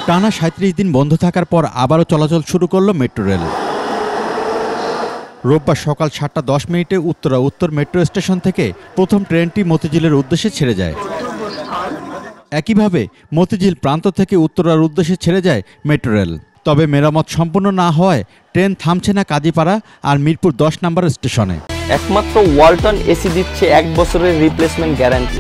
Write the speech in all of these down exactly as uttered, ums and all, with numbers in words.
টানা সাঁত্রিশ দিন বন্ধ থাকার পর আবারও চলাচল শুরু করল মেট্রো রেল। রোববার সকাল সাতটা দশ মিনিটে উত্তরা উত্তর মেট্রো স্টেশন থেকে প্রথম ট্রেনটি মতিঝিলের উদ্দেশ্যে ছেড়ে যায়। একইভাবে মতিঝিল প্রান্ত থেকে উত্তরার উদ্দেশ্যে ছেড়ে যায় মেট্রো রেল। তবে মেরামত সম্পূর্ণ না হওয়ায় ট্রেন থামছে না কাজীপাড়া আর মিরপুর দশ নম্বর স্টেশনে। একমাত্র ওয়ালটন এসি দিচ্ছে এক বছরের রিপ্লেসমেন্ট গ্যারান্টি।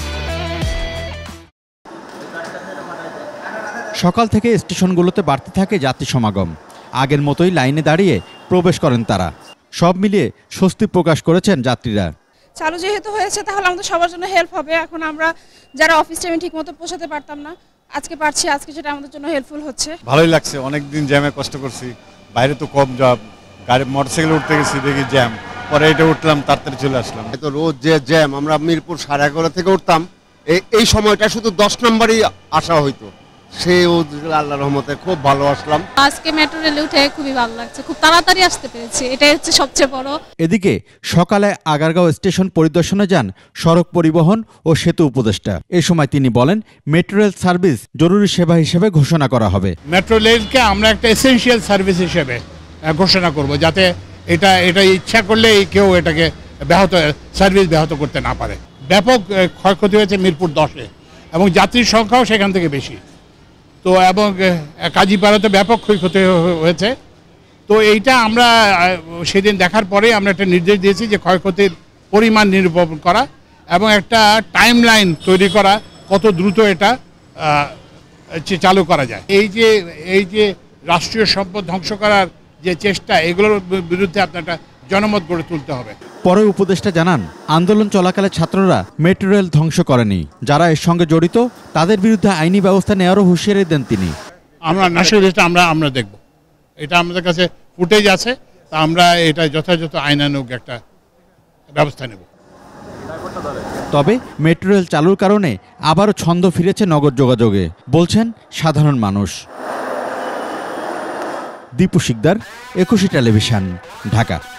সকাল থেকে স্টেশনগুলোতে বাড়তে থাকে যাত্রী সমাগম। আগের মতোই লাইনে দাঁড়িয়ে প্রবেশ করেন তারা। সব মিলিয়ে স্বস্তি প্রকাশ করেছেন যাত্রীরা। চালু যেহেতু হয়েছে তাহলে আমাদের সবার জন্য হেল্প হবে। এখন আমরা যারা অফিস টাইমে ঠিক মতো পৌঁছাতে পারতাম না, আজকে পারছি, আজকে সেটা আমাদের জন্য হেল্পফুল হচ্ছে। ভালোই লাগছে, অনেকদিন জ্যামে কষ্ট করছি, বাইরে তো কম জব, গাড়ি মোটরসাইকেলে উঠতে গেছি দেখি জ্যাম, পরে এটা উঠলাম তাড়াতাড়ি চলে আসলাম। তো রোজ যে জ্যাম, আমরা মিরপুর সাড়ে এগারো থেকে উঠতাম, এই সময়টা শুধু দশ নম্বরই আসা হইতো, সে আল্লাহর রহমতে খুব ভালো আসলাম। আজকে মেট্রো রেলে উঠে খুবই ভালো লাগছে, খুব তাড়াতাড়ি আসতে পেরেছি, এটাই হচ্ছে সবচেয়ে বড়। এদিকে সকালে আগারগাঁও স্টেশন পরিদর্শনে যান সড়ক পরিবহন ও সেতু উপদেষ্টা। এ সময় তিনি বলেন, মেট্রো রেল সার্ভিস জরুরি সেবা হিসেবে ঘোষণা করা হবে। মেট্রো রেলকে আমরা একটা এসেনশিয়াল সার্ভিস হিসেবে ঘোষণা করব, যাতে এটা এটা ইচ্ছা করলে কেউ এটাকে ব্যাহত সার্ভিস ব্যাহত করতে না পারে। ব্যাপক ক্ষয়ক্ষতি হয়েছে মিরপুর দশে এবং যাত্রীর সংখ্যাও সেখান থেকে বেশি। তো এবং কাজীপাড়াতে ব্যাপক ক্ষয়ক্ষতি হয়েছে। তো এইটা আমরা সেদিন দেখার পরে আমরা একটা নির্দেশ দিয়েছি যে ক্ষয়ক্ষতির পরিমাণ নিরূপণ করা এবং একটা টাইম লাইন তৈরি করা, কত দ্রুত এটা চালু করা যায়। এই যে এই যে রাষ্ট্রীয় সম্পদ ধ্বংস করার যে চেষ্টা, এগুলোর বিরুদ্ধে আপনার একটা জনমত গড়ে তুলতে হবে। পরে উপদেষ্টা জানান, আন্দোলন চলাকালে ছাত্ররা মেট্রো রেল ধ্বংস করেনি, যারা এর সঙ্গে জড়িত তাদের বিরুদ্ধে আইনি ব্যবস্থা নেওয়ারও হুঁশিয়ারি দেন তিনি। আমরা নাশকতা আমরা আমরা দেখব, এটা আমাদের কাছে ফুটেজ আছে, তা আমরা এটা যথাযথ আইনানুগ একটা ব্যবস্থা নেব। তবে মেট্রো রেল চালুর কারণে আবারও ছন্দ ফিরেছে নগর যোগাযোগে, বলছেন সাধারণ মানুষ। দীপু শিকদার, একুশে টেলিভিশন, ঢাকা।